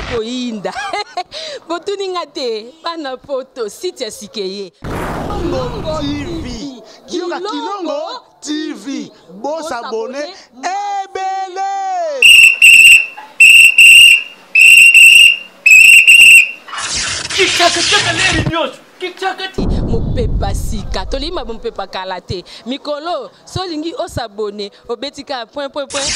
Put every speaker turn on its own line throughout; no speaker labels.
koinda. Botuninga te, bana poto, site sikeye.
Kilongo TV. Kilongo TV. Bon s'abonner. Ebele.
Mopepa sika tolima mopepa kalate mikolo solingi osabone obetika point.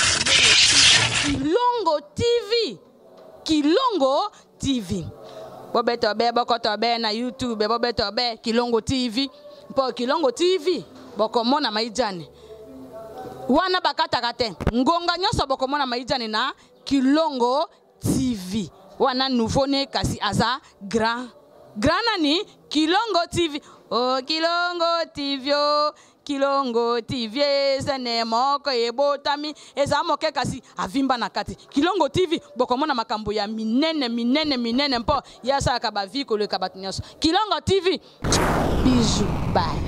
Kilongo TV bobeto be bokoto be na YouTube bobeto be Kilongo TV mpo Kilongo TV bokomona maijane wana bakataka te ngonga nyoso bokomona maijane na Kilongo TV wana nouveau ne kasi aza grand nani Kilongo TV. Oh Kilongo TV, oh Kilongo TV, sene moko ebotami eza moke kasi avimba na kati. Kilongo TV bokomona makambo ya minene mpo yasa ka ba vie ko le kabatinyaso. Kilongo TV. Bisous, bye.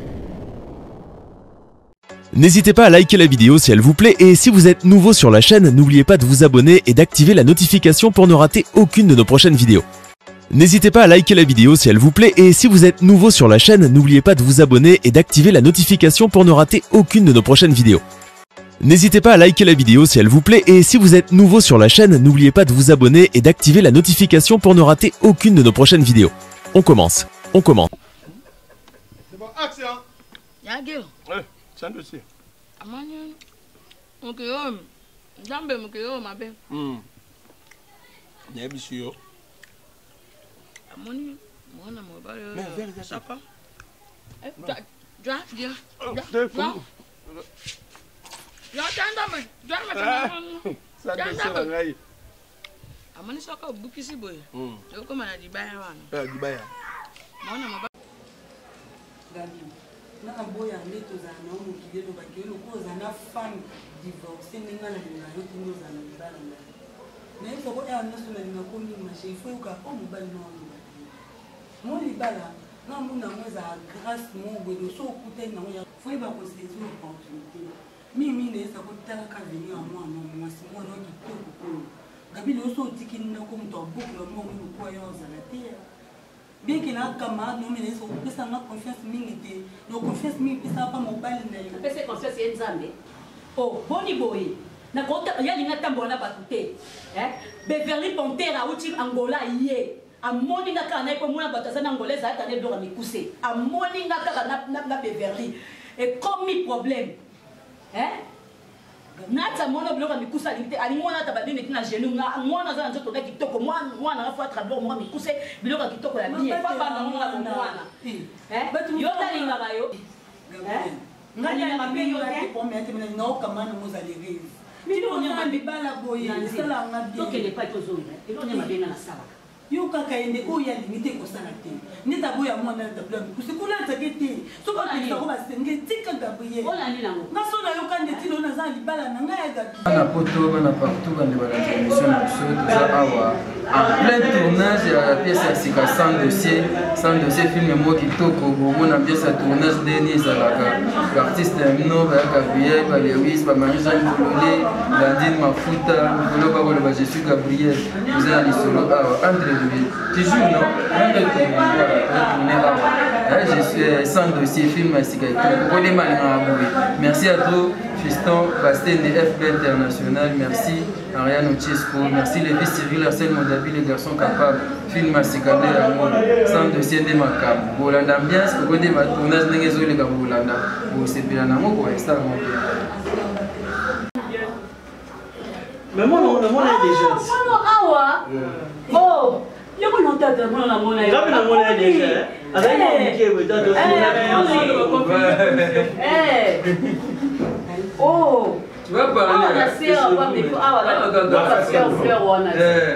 N'hésitez pas à liker la vidéo si elle vous plaît et si vous êtes nouveau sur la chaîne, n'oubliez pas de vous abonner et d'activer la notification pour ne rater aucune de nos prochaines vidéos. N'hésitez pas à liker la vidéo si elle vous plaît et si vous êtes nouveau sur la chaîne, n'oubliez pas de vous abonner et d'activer la notification pour ne rater aucune de nos prochaines vidéos. N'hésitez pas à liker la vidéo si elle vous plaît et si vous êtes nouveau sur la chaîne, n'oubliez pas de vous abonner et d'activer la notification pour ne rater aucune de nos prochaines vidéos. On commence.
C'est bon, action.
Yagel.
Ouais, c'est un dossier.
Amani. Ok, jambe mukeo mabe.
Nebisio.
Amoni, mwana mobile.
Mais vers
ça pas. Viens. Amani saka bukisi boy. Yoko mana dibaya wana.
Dibaya.
Mwana mobile.
Na boya ndeto za na mu kidelo bakelo ko za na femme divorcée ninga na ninga yo tino za na libala na. Na ifo ko ya naso na ninga ko mi mashe ifo ka o mobile no no. Mo libala na mu na mweza grâce mo gwedo so kute na ya fo ba ko saisir opportunité. Mimi ne sa ko tala ka venir à moi non moi si moi no kitoko ko. Gabi lo so tikini na ko mto boucle mo mu ko yo za la terre. Bien que nos camarades nous menons au plus à notre confiance militaire, nos confiance militaire ça pas mobile naïf.
Pese confiance en Zambé. Oh, boni boy. Na kota ya linga tambola batute. Beverly Pontera uti Angola yé. A moninga kana ko mona batazana angolaise ata ne dora mikuse. A moninga kana na Beverly. Et comme mi problème. Nata mona bloka mikusa limite ali mona tabadine tina genou nga mona za nzoto ngaki kitoko mwana nga fa travailler mona mikuse biloka kitoko ya bien papa na mwana yo talinga bayo
ngani na mbeyo ya pour mettre mais non comment nous allez vivre mino nyama bibala boye sala ngabi
donc elle est pas toujours et on est mabenga na sala
yo kaka ende o ya limite ko sala te ni tabo ya mwana na tabla kusikula takete so ba pisa ko basenge tika gabriel
ona ni nango
na so na yo kande tilo na za libala na nga ya gabi
na poto bana partout bande bana émission na biso toza awa en plein tournage ya pièce ya sika sans dossier film mo kitoko bongo na pièce ya tournage deni ezalaka l'artiste mno ba Gabriel ba Lewis ba Marie-Jeanne Bololé Landine Mafuta Ngolo ba ba je suis Gabriel vous êtes les solo awa André toujours non je suis sans dossier film à sika kitoko les malins merci à tous Fiston Bastien de FB International, merci Ariane Ochesco, merci Lévis Cyril Arsène Mondabi, les garçons capables, film à Sikandé Amour, sans dossier de Macab, Bolanda ambiance, au côté de ma tournage de Nézo, les gars, Bolanda, ou c'est bien un amour, ou Star Mondial.
Mais moi, on est des jeunes.
Oh! Il y a pas longtemps que on a mon aïe.
On est des jeunes. Avec
oh!
Tu vas parler
la sœur, la sœur fleur on a.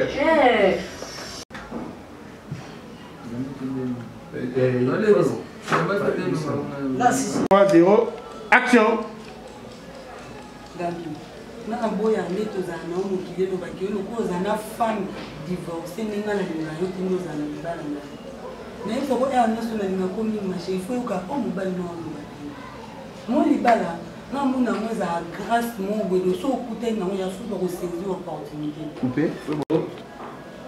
Action.
na boya ndeto za na mu kidelo bakelo ko za na femme divorcée ninga na ninga yo tino za na libala na. Na ifo ko ya naso na ninga ko mi mashe ifo ka o mobile no no. Mo libala na mu na mweza grâce mo gwedo so kute na ya so ko saisir opportunité.
Coupé.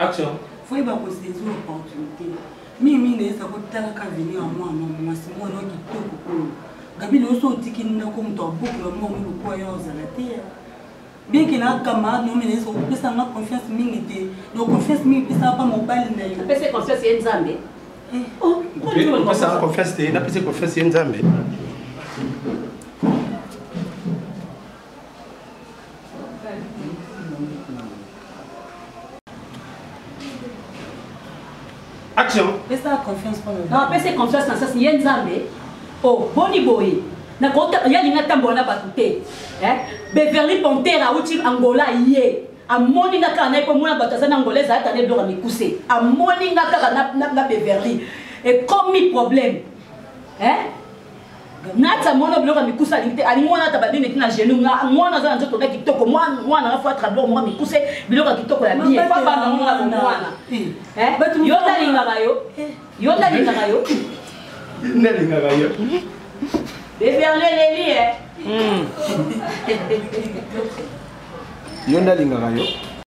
Action.
Faut y avoir des opportunités. Mimi ne sa kotala ka venir à moi moi c'est moi qui toko. Gabi no so tiki na ko mto boucle mo no ko yo zalatia. Bien qu'il a camarade no mene so pesa ma confiance mingi te. No confiance mingi pesa pas mobile na yo.
Pesa confiance en Nzambe.
Oh, pesa confiance te, na pesa confiance en Nzambe. Action.
Pesa confiance pas mobile.
Non, pesa confiance na sasi en Nzambe. Oh, boni boy. Na kota ya linga tambo na batute. Beverly Pontera uti Angola yé. Amoni nga ka na ko mona batazana angolaise ata ne bloka mikuse. Amoni nga ka na Beverly. Et comme mi problème. Nata mono bloka mikuse alimte ali mona tabadine tina genou nga mona za nzoto na kitoko mwana na fa trablo mo mikuse biloka kitoko la bien pa ba na mwana. Yonda linga bayo. Yonda linga bayo.
Nelinga gayo.
Beverly Leli
Yonda linga gayo.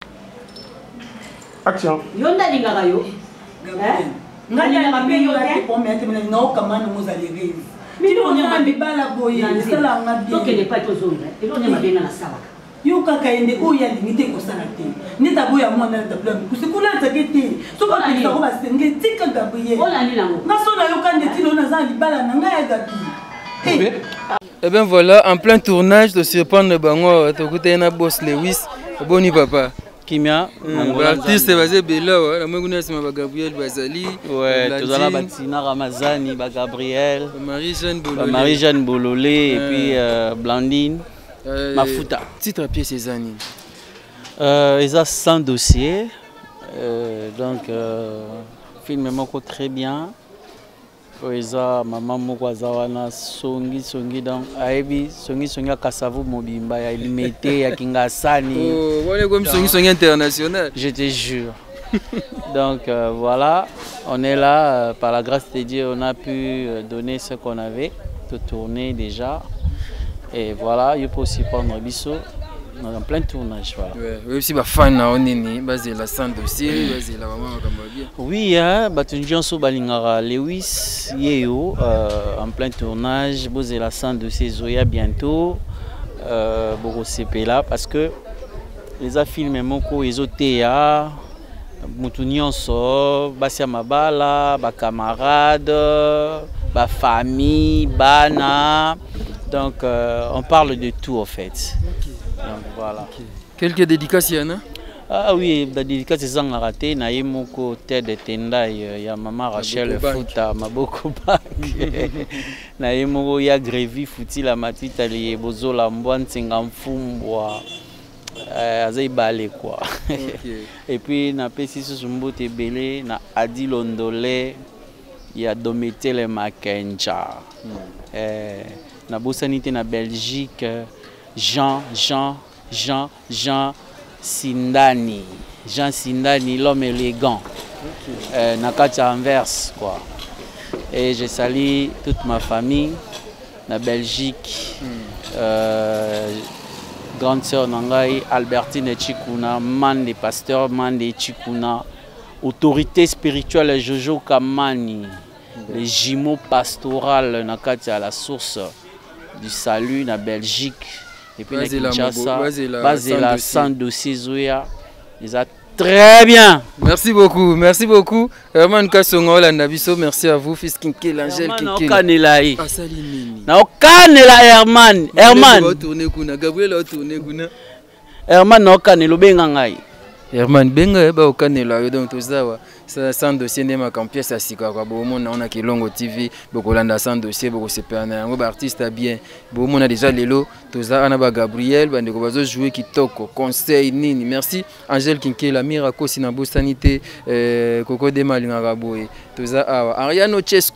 Action.
Yonda linga gayo. Ngani na mapi yote
pour mettre na okamana mozali
mais on y a
des bala boye sala ngabi
donc n'est pas tout zone et on y a bien na sala
yo kaka ende o ya limite ko sala te neta boya mwana na tabla kusikula takete so ba pisa ko basenge tika gabriel
ona ni nango
na so na yo kande tilo na za libala na ngaya gabi
Eh bien voilà, en plein tournage de surprendre bango to na boss Lewis boni papa
Kimia,
artiste basé Bela, la mwenye sima ba Gabriel Bazali,
ouais, tous ala Batina Ramazani, ba Gabriel,
Marie-Jeanne
Bololé et puis Blandine, Mafuta.
Titre à pied Cézanne.
Ils ont 100 dossiers, donc film moko très bien. Oeza maman moko zawana songi donc aibi songi akasavu mobimba ya limité ya kingasani.
Oh, voilà comme songi international.
Je te jure. Donc voilà, on est là par la grâce de Dieu, on a pu donner ce qu'on avait, tout tourner déjà. Et voilà, il faut aussi prendre biso. On est en plein tournage, voilà.
Oui, aussi ma fan na onini, basé la sans dossier, basé la maman Kambabia.
Oui, hein, Batunjian so balingara Lewis Yeo en plein tournage, basé la sans dossier Zoya bientôt, Boro là parce que les films moko ezotea, Moutounion so, Basia Mabala, ba camarades, ba famille, bana. Donc on parle de tout en fait. Donc voilà.
Okay. Quelques dédicaces yana?
Ah oui, la dédicace c'est en raté na yemoko tête de tendai ya maman Rachel Futa maboko bank. Na yemoko ya Grévi Futi la matita li bozola mbwansinga mfumbwa. Azai balé quoi. Okay. Et puis na pesi susumbote belé na Adi Londolé ya Dometele Makencha. Na bosanité na Belgique. Jean Sindani. Jean Sindani, l'homme élégant. Okay. Nakacha Anvers, quoi. Et je salue toute ma famille, la Belgique, grande sœur Nangai, Albertine Chikuna, Mande pasteur, Mande Chikuna, autorité spirituelle Jojo Kamani, les jumeaux pastorales Nakacha, la source du salut, la Belgique. Et puis basé la sans dossier Zoya, ils ont très bien.
Merci beaucoup. Herman Kassongo la Nabiso, merci à vous, fils Kinké, l'Angèle Kinké.
Herman. Herman na okanela benga ngai.
Herman benga ba okanela donc tozawa. Sans dossier ne ma pièce à sika kwa bo mona on a Kilongo TV bokolanda sans dossier boko sepana yango ba artiste bien bo mona déjà lelo toza ana ba Gabriel bande ko bazo jouer kitoko conseil nini merci Angèle Kinké la miracle sinabo sanité Coco de Malinga boye toza awa Ariano Chesco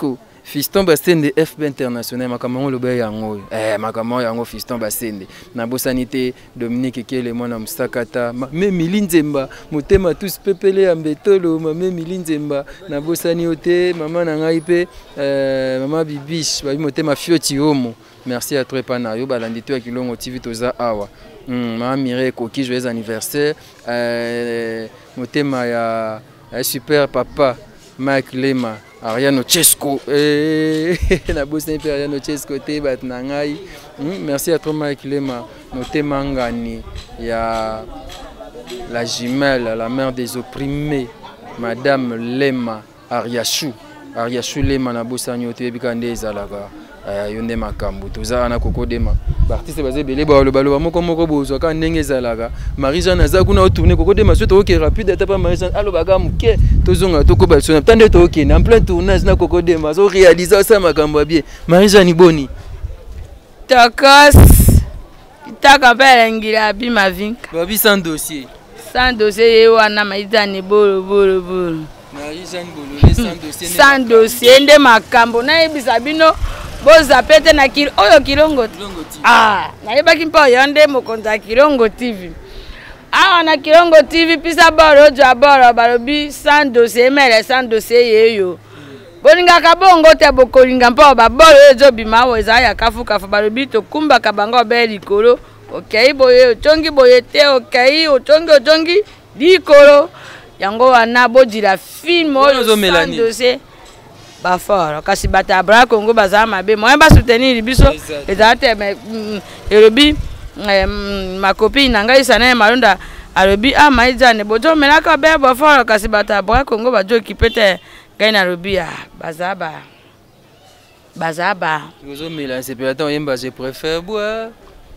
Fiston Basende FB International makamon lobe yango makamon yango Fiston Basende na bosanité Dominique Kele mwana musakata me milinzemba motema tous pepele ya mbetolo mame milinzemba na bosani ote mama na ngai pe mama bibish ba motema fioti homo merci à toi pana yo balandi to ya Kilongo TV toza awa mama Mireille Koki joyeux anniversaire motema ya super papa Mike Lema Ariano Chesco na bosani pe Ariano Chesco te bat na ngai merci à toi Mike Lema motema ngani ya la jumelle la mère des opprimés madame Lema Ariachou Lema na bosani ote bikande ezalaka yonde makambo toza na kokodema artiste bazé belé ba lo moko bozwa ka ndenge ezalaka Marie-Jeanne aza kuna otourner kokodema so to ke rapide etapa Marie-Jeanne alo baga muke tozonga tokoba sona tande to ke en plein tournage na kokodema so réaliser ça makambo bien Marie-Jeanne boni
Tokos itaka belengira bi mavinka
babi sans dossier
wana maizani bolo
Marie-Jeanne bolole
sans dossier nde makambo na ebisa bino boza pete na oyo Kilongo na yebaki mpo yonde mokonza Kilongo TV na Kilongo TV pisa boro jo boro balobi sans dossier mere sans dossier yeyo boninga kabongo te bokolinga mpo ba boro ezo bima wo eza ya kafu balobi to kumba kabanga be likolo okay boye otongi boye te okay otongi likolo yango wana bodira film oyo sans dossier fort kasi bata bra Congo baza mabe moi ba soutenir biso ezate elobi ma copine nanga isana malonda alobi maizane bojo melaka be ba fort kasi bata bra Congo bajo kipete gaina lobi bazaba
ozo mela c'est peut attends yemba je préfère boire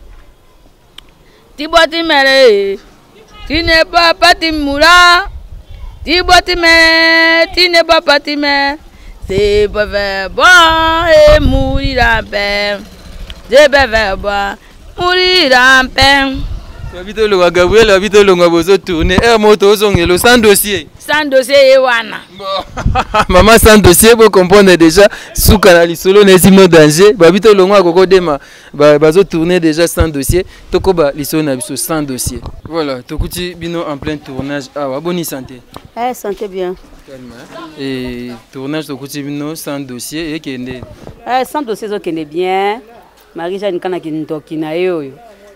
tiboti mere tu n'es pas patimura tiboti mere tu n'es pas patime c'est pas faire boire et mourir en paix. C'est pas faire boire, mourir en paix.
Habite le Gabriel, habite le Ngabozo tourner. Moto zongelo sans dossier.
Sans dossier wana.
Maman sans dossier vous comprenez déjà sous canal solo n'esimo danger. Habite le Ngwa kokodema bazo tourner déjà sans dossier. Tokoba liso na biso sans dossier. Voilà, tokuti bino en plein tournage. Bonne santé.
Santé bien.
Et tournage de Koutibino sans dossier et Kende.
Sans dossier, ça Kende bien. Marie-Jeanne Kanakindokina yo.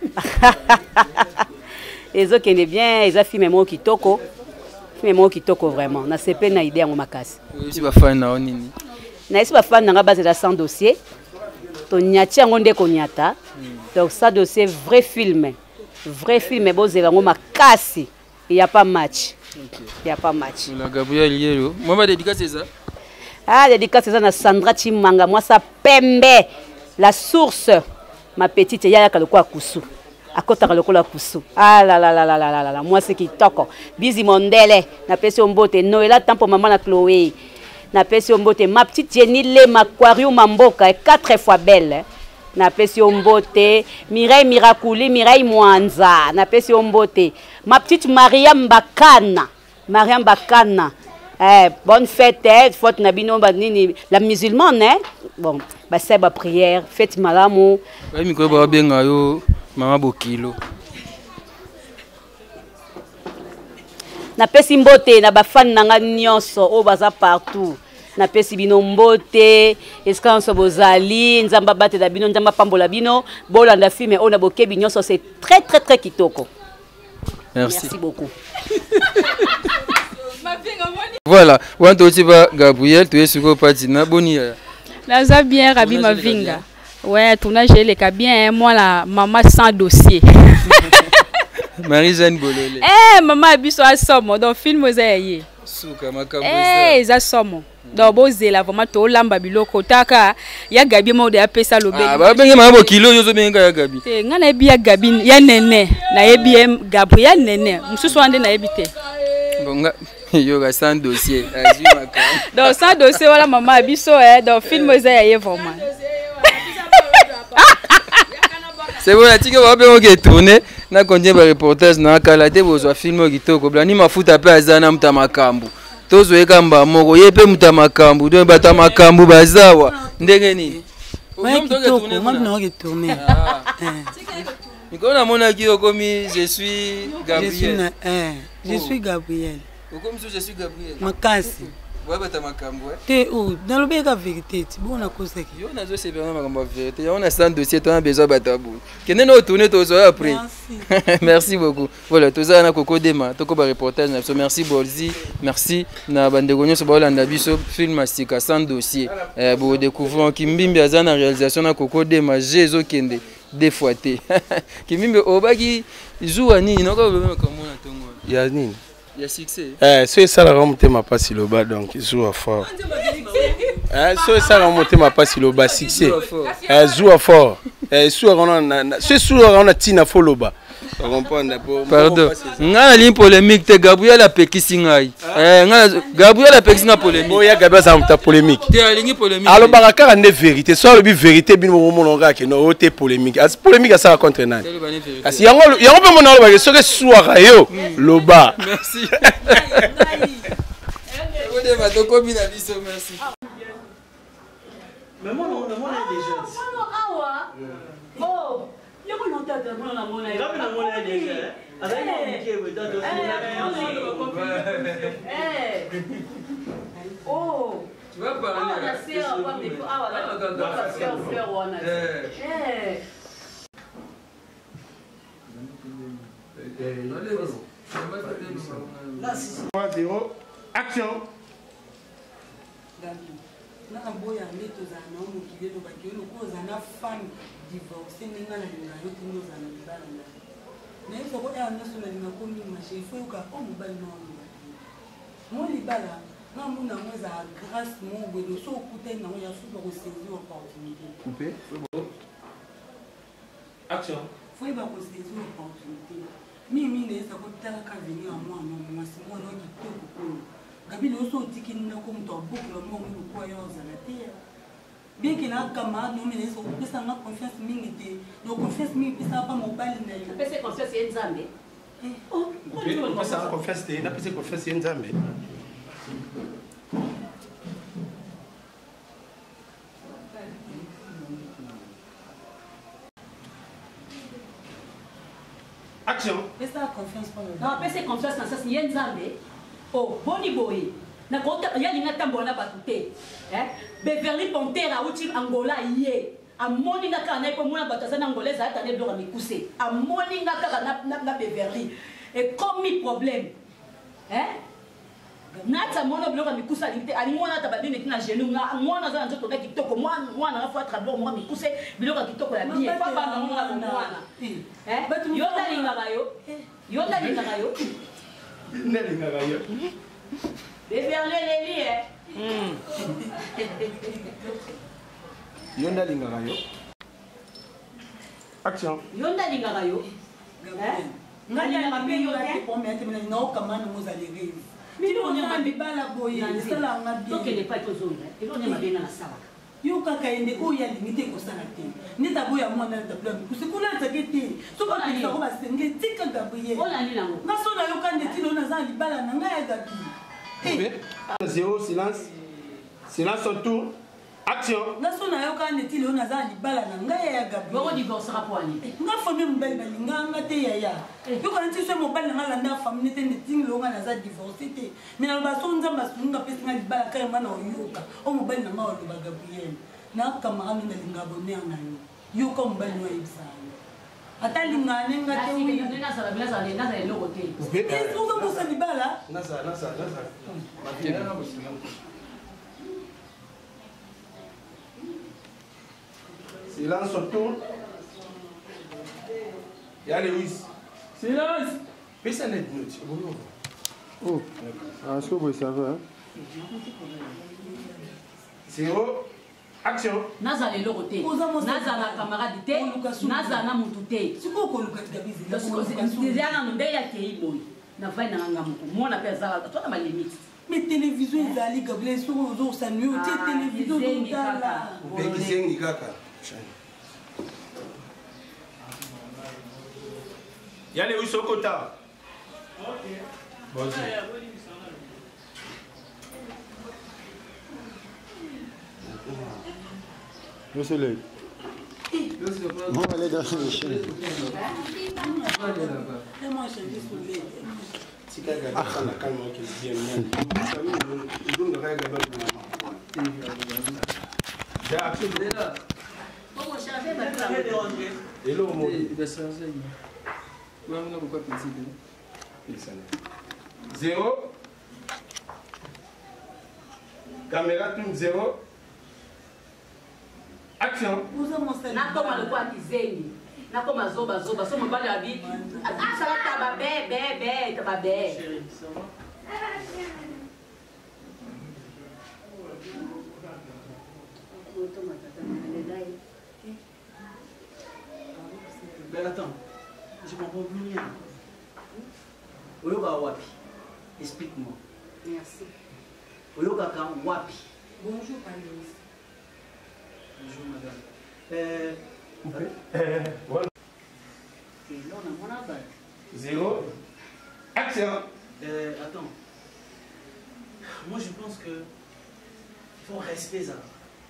Et ça Kende bien, ils ont filmé mon kitoko. Filmé mon kitoko vraiment. Na CP na idée en makasi.
Si ba fan na onini.
Na si ba fan na base de sans dossier. To nyati ngonde ko nyata. Donc ça dossier vrai film bozela ngo makasi. Il y a pas match. Il n'y a pas match.
La Gabriel Yelo. Moi, ma dédicace c'est ça.
Dédicace c'est ça na Sandra Chimanga. Moi, ça pembe. La source. Ma petite yaya kaloko kusu. Akota kaloko la kusu. La. Moi, c'est qui toko. Bizi Mondele. Na pesi ombote. Noëlla tempo maman na Chloé. Na pesi ombote. Ma petite Jenny Le Aquarium Mamboka. 4 fois belle. Na pesi ombote Mireille Miracouli Mireille Mwanza na pesi ombote ma petite Mariam Bakana bonne fête faute na bino nini la musulmane bon ba seba prière fête malamu
ba miko ba benga yo mama Bokilo
na pesi mbote na ba fan nanga nyonso o baza partout na pesi bino mbote eskanso bozali nzamba bate da bino nzamba pambola bino bolanda filme ona bokebi nyonso c'est très kitoko. Merci beaucoup.
Voilà, wanto tiba Gabriel tu es sur patina boni.
Naza bien Rabi Mavinga. Ouais, tournage les ka bien moi la maman sans dossier.
Marie-Jeanne Bolole.
Maman biso asomo donc film ozaye.
Suka makambo
za somo. Donc bozela vraiment to lamba biloko taka ya Gabi mo de apesa lobe.
Ba benga mama Bokilo yo zo benga ya Gabi.
Ngana ebi ya Gabi ya nene na ebi Gabriel nene mususu ande na ebi te.
Bonga yo ga sans dossier.
Donc sans dossier wala maman biso donc film ozaye vraiment.
C'est bon, tu vas bien tourner. Na konje ba reportage na kala te bozwa film kitoko. Blani mafuta pe azana mta makambu. tozo ekamba moko yepe muta makambu donc bata makambu bazawa ndenge nini Mikona mona ki okomi je suis Gabriel.
Je suis Gabriel.
Okomi je suis Gabriel.
Makasi.
Ouais bata makambu
te ou dans le béga vérité ti bon na cause ki.
Yo na zo c'est bien makambu vérité. On a 100 dossiers on a besoin batabou. Kene no tourner tozo après. Merci beaucoup. Voilà, toza na Koko Dema, toko ba reportage na so merci Bolzi, merci na bandeko nyoso ba Olanda biso film asika 100 dossiers. Bo découvrons Kimbimbi azana réalisation na Koko Dema Jezo Kende. Des fois té Kimbimbi obaki joue nini noko bema komona tongo
ya nini
ya succès
c'est ça la remonter ma passe le bas donc joue fort c'est ça la remonter ma passe le bas succès joue fort c'est sûr on a tina foloba
pardon nga li polémique te Gabriel apekisi ngai Gabriel apekisi na polémique
oya Gabriel ça ta polémique
te alingi polémique
alors baraka ne vérité soit le vérité bin mo mononga ke no te polémique as polémique ça contre nani as yango pe monalo ba so ke soira yo loba
merci on va donc comme na biso merci
mais moi on a des jeunes
oh yo ko nota de mo na mo na
yo na mo na déjà avec moi qui est dans
oh
tu vas parler
la sœur on va faire fleur on a
Action.
Na boya ndeto za na omo kilelo bakelo ko za na femme divorcée ninga na linga yo tino za na libala na. Na eso ko ya na sona linga ko mi marché il faut ka o mobile no mo. Mo libala na mo na mo za grâce mo bodo so kutai na mo ya fu ko saisir opportunité.
Coupé. Action.
Foi ba ko saisir opportunité. Mimi neza ko tala ka venir moi no mo si mo no kitoko ko. Gabi also tiki na ko mto book lo mo mu ko yo za na te. Bien que na kama no me neza ko pesa na confiance mingi te. No confiance mingi pesa pa mobile na yo.
Pesa confiance en Nzambe. Oh,
pesa confiance te, na pesa confiance en Nzambe. Action.
Pesa confiance pa mobile.
Non, pesa confiance na sasa en Nzambe. Oh, boni boy. Na kota ya linga tambo na batute. Beverly Pontera uti Angola yé. Amoni nga ka na ko mona batazana angolaise ata ne bloka mikuse. Amoni nga ka na Beverly. Et comme mi problème. Nata mona bloka mikuse alimte ali mona tabali ne tina genou nga mona za nzoto ka kitoko mwana na fa trablo mona mikuse biloka kitoko ya bien. Pas ba mona ko mwana. Yonda linga bayo. Yonda linga bayo. Beverly Leli
Yonda lingaka yo. Action.
Yonda lingaka yo.
Ngani na mapi yo te pour mettre na no kamana mozali rêve. Mimi on a bibala boye sala ngabi.
Donc elle n'est pas tozonga. Et on est mabenga na sala.
Yo kaka ende o ya limite ko sala te. Neta boya mwana na tabla. Kusikula takete. So ba pisa ko basenge tika gabriel.
Ola ni nango.
Na so na yo kande tino na za libala na ngaya gabi.
Zéro silence. Silence son tour. Action.
Na so na yo kande tino na za libala na ngaya ya gabi.
Boko divorcera pour ani.
Nga famille mbali bali nga te ya ya. Yo kana ti so mobali na landa famille te ne tingi lo nga na za divorce te. Mina ba so nzamba sunga pesa nga libala kaya mana oyoka. O mobali na ma o ba gabriel. Na kamara mina linga bonne na yo. Yo ko mobali no ibsa. Atali ngane nga te wi.
Na sala bila sala na sala lo hotel.
Est-ce que vous savez pas là?
Nasa. Silence autour. Y'a Lewis.
Silence.
Pesa net note.
Oh. Est-ce que vous savez
Zéro. Action.
Nazala le hotel. Nazala camarade te. Nazala mutu te.
Siko ko luka tabizi.
Déjà na ndé ya kei boy. Na vai na nganga mutu. Mona pesa toi na limite.
Mais télévision ezali gabriel so zo sa nuit te télévision totala.
Begizengi kaka. Y'a Lewis au quota. Ok. Bon.
Le soleil.
On va aller dans les chaînes.
Zéro. Caméra tourne 0. Action.
Nakoma le kwa kizengi. Nakoma zoba zoba. So mobali ya bibi. Ah ça va taba be taba be. Chérie, ça va?
Mais attends, je comprends plus rien. Oyoka wapi? Explique-moi.
Merci.
Oyoka kan wapi?
Bonjour, Paris.
Bonjour, madame.
Voilà. Zéro. Action.
Attends. Moi, je pense que il faut respecter ça.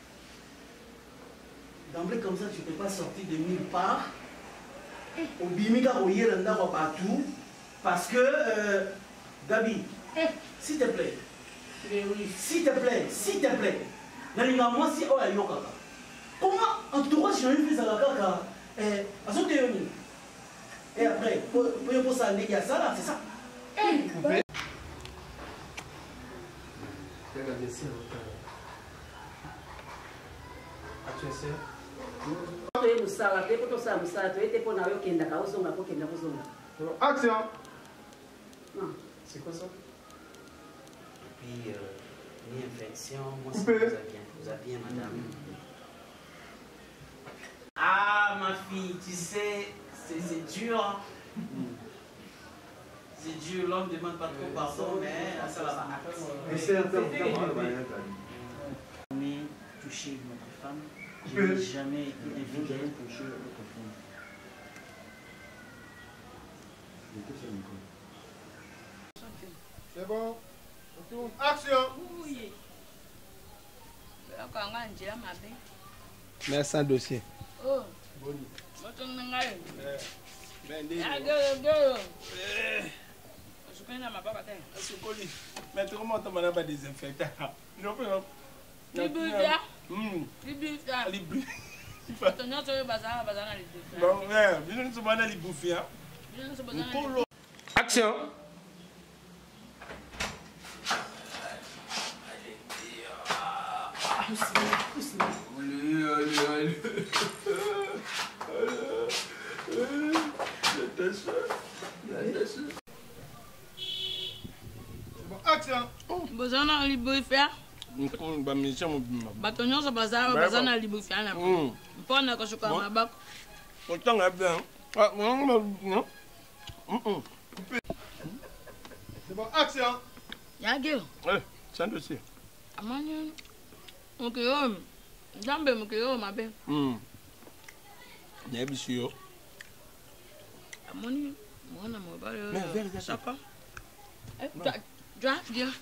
D'emblée comme ça, tu ne peux pas sortir de nulle part. Au bimika oyelanda partout. Parce que, Gabi, s'il te plaît. S'il te plaît, s'il te plaît. Nalinga moi si oh ayoka. Comment entourage j'ai fait ça kaka et après pour ça il y a ça là, c'est ça.
Action.
C'est quoi ça? Puis une infection, moi ça vous a bien madame. Ah ma fille, tu sais, c'est dur. C'est dur, l'homme ne demande pas trop pardon, mais ça va jamais touché notre femme. Je n'ai jamais été infidèle. Touché notre femme.
C'est bon. On tourne. Action.
Oui.
Mais sans dossier.
Oh.
Boni.
Bozana libufia.
Ba mission mo bima.
Bato nyonso bazana libufia na. Mpona ko shuka mabako.
Otanga bien. Ah, non. C'est bon, action.
Yagel.
C'est un dossier.
Amani. Mukiyom. Jambe mukiyom mabe.
Nebisio.
Amani. Mwana mobile.
Mais vers
Sapa. Draft dia.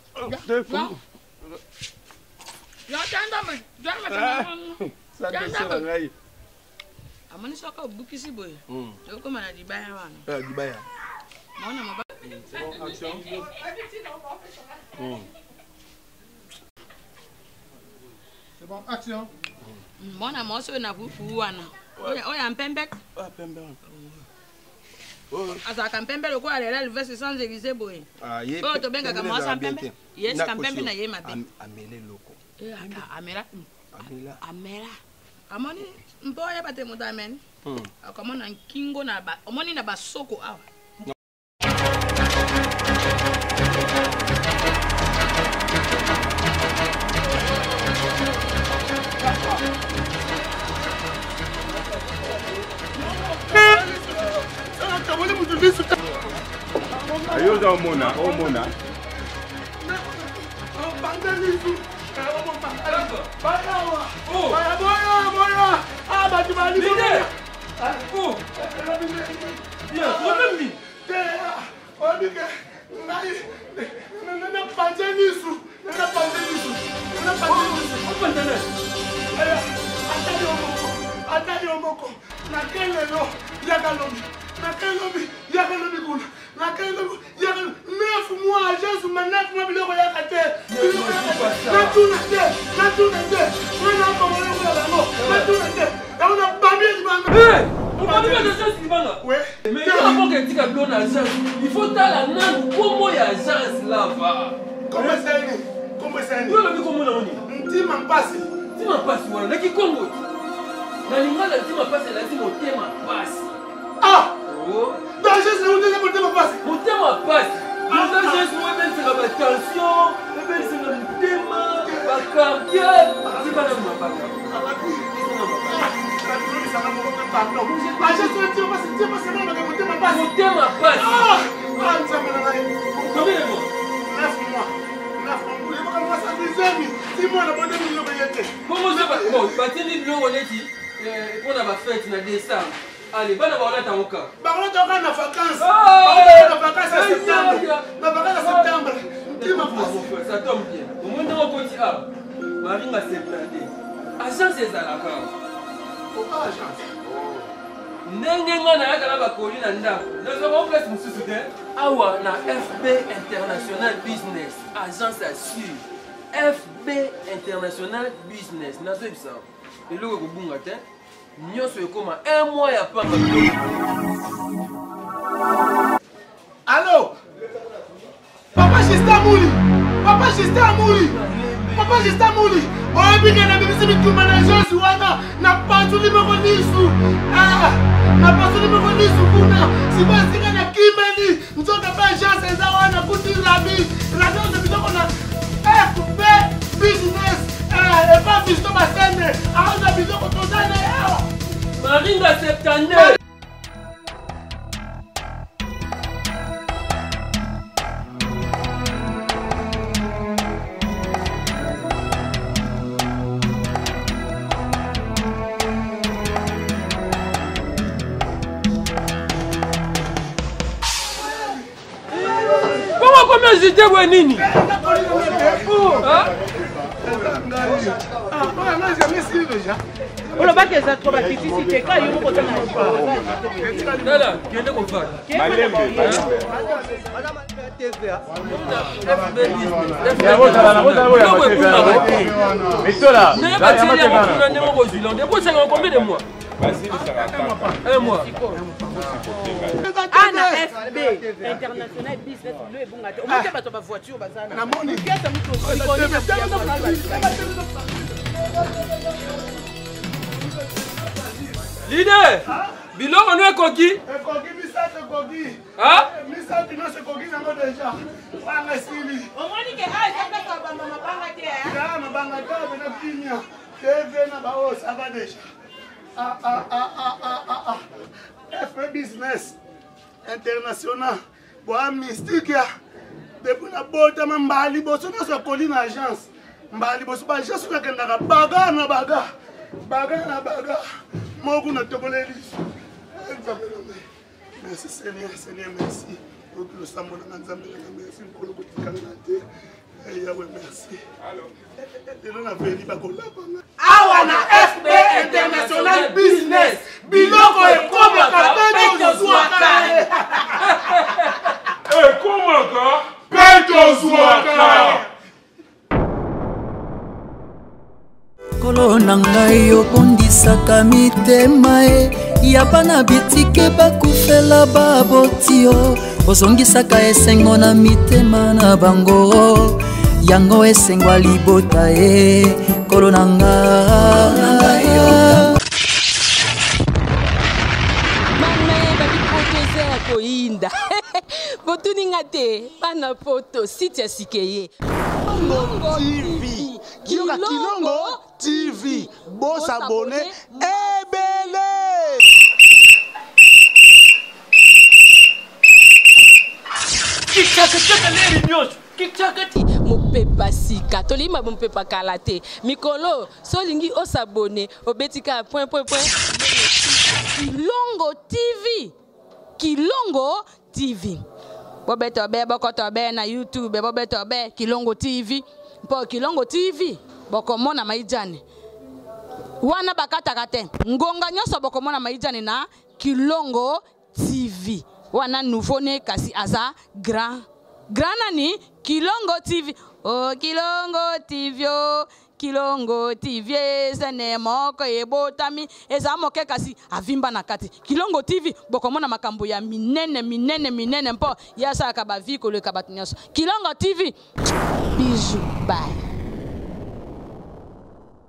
Amani soka bukisi boy. Yoko mana dibaya wana.
Dibaya.
Mwana mobile.
C'est bon, action. C'est bon, action.
Mbona moso na bufu wana. Oya mpembek.
Pembek.
Asa kampembe loko alela le veste sans égliser boy.
Ye.
Oh to benga kama sa pembe. Yes kampembe na ye mabe.
Amele loko.
Amela. Amoni mboya bate mudamen. Akamona nkingo na ba. Omoni na basoko awa.
Ayo za omona.
donc il dit que l'on agence. Il faut la langue comment il y a agence là-bas.
Comment c'est? Comment c'est?
Vous avez vu comment on dit?
Tu m'en passes.
Tu m'en passes, voilà. Qui Congo? L'animal, tu m'en passes, elle a dit mon thème passe.
Ah!
Oh!
Dans le geste, mon thème passe.
Mon thème passe. Dans le geste, moi, même c'est la tension, même c'est le thème, la cardiaque. C'est pas la même affaire.
Pardon. La geste, mon thème passe. Mon thème passe.
Mon thème passe.
Ah! Ah, nous sommes là.
Combien de mois?
9 mois. 9 mois. Vous voulez pas ça des amis? 6 mois, on a bonne million de yété.
Comment ça va? Bon, Batini Bleu, on est dit, pour la fête, on a décembre. Allez, va d'abord là, t'as mon cas.
Bah, on est en vacances. On est en vacances à septembre. La vacances à septembre. Tu m'as pas.
Ça tombe bien. Au moins, dans mon petit A, Marie m'a séparé. Agence, c'est à la carte.
Faut pas agence.
Nengenga na yaka na bakoli na ndako. Nous avons place mususu te. Awa na FB International Business. Agence assure. FB International Business. Nazo bisa. Eloko kubunga te. Nyonso ekoma 1 mois ya pamba.
Allô? Papa Justin Mouli. Papa Justin Mouli. Papa Justin Mouli. Oh, bien na bibisi bituma na agence wana na pantu numéro 10. Ah, na pantu numéro 10 kuna. Si basi na kimeli, nzoka ba agence eza wana kuti rabi. Radio de bitoko na FB Business. Et pas Visto Basene. Ah, na bitoko tozana yawa.
Maringa Septembre. Combien j'étais bon nini?
On va que ça trouve à Kiti si tu as eu beaucoup de temps.
Là, qui est qu'on va? Combien de mois? Un mois.
Ah, na FB International Business le bon gâteau. On va pas voiture bazana.
Na moni
pièce
Leader, biloko no ekoki?
Ekoki misate koki.
Hein?
Misate no se koki nango déjà. Banga sili.
Omoni ke ah, ça fait ça mama banga te hein?
Ya mabanga ta na kimia. TV na bao ça va déjà. FB Business International. Boa mystique ya. Depuis na bota mambali boso no se koli na agence. Mbali boso ba agence na kenda baga na baga. Baga na baga. Mogu na toboleli. Merci Seigneur, Seigneur merci. Pour le sambo na nzambe na merci pour le botika na te. Yahweh merci. Alors. Na veli ba kolapa. Awa na FB International Business. Biloko ekoma kapeto zuaka.
Ekoma ka peto zuaka.
Kolo na ngai obondisaka mitema ya bana bitike bakufela babotio ozongisaka esengo na mitema na bango yango esengwa libota kolo na ngai
koinda botuninga te bana poto site sikeye
Kilongo TV. Kilongo TV. Bon s'abonner. Ebele.
mopepa sika tolima mopepa kala te mikolo solingi osabone obetika point. Kilongo TV. Kilongo TV. Bobeto be bokoto be na YouTube bobeto be Kilongo TV. Po Kilongo TV bokomona maijane. Wana bakataka te. Ngonga nyoso bokomona maijane na Kilongo TV. Wana nouveau ne kasi aza grand nani Kilongo TV. Oh Kilongo TV oh Kilongo TV ezane moko ebotami eza moke kasi avimba na kati. Kilongo TV bokomona makambo ya minene mpo yasa ka ba vie ko le kabat nyonso. Kilongo TV. Bisous. Bye.